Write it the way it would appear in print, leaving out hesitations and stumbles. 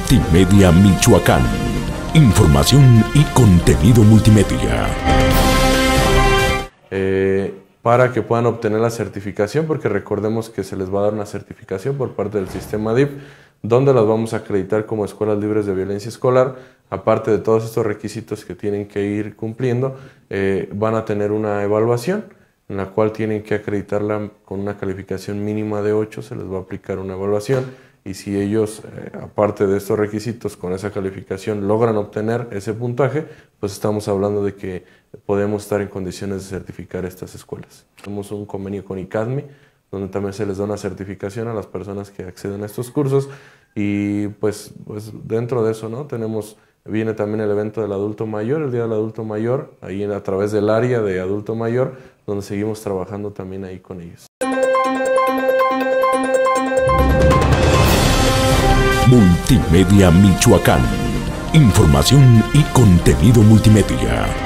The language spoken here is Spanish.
Multimedia Michoacán. Información y contenido multimedia. Para que puedan obtener la certificación, porque recordemos que se les va a dar una certificación por parte del sistema DIF, donde las vamos a acreditar como escuelas libres de violencia escolar. Aparte de todos estos requisitos que tienen que ir cumpliendo, van a tener una evaluación en la cual tienen que acreditarla con una calificación mínima de 8, se les va a aplicar una evaluación y si ellos, aparte de estos requisitos, con esa calificación logran obtener ese puntaje, pues estamos hablando de que podemos estar en condiciones de certificar estas escuelas. Tenemos un convenio con ICADMI, donde también se les da una certificación a las personas que acceden a estos cursos y pues dentro de eso, ¿no? Viene también el evento del adulto mayor, el Día del Adulto Mayor, ahí a través del área de adulto mayor, donde seguimos trabajando también ahí con ellos. Multimedia Michoacán. Información y contenido multimedia.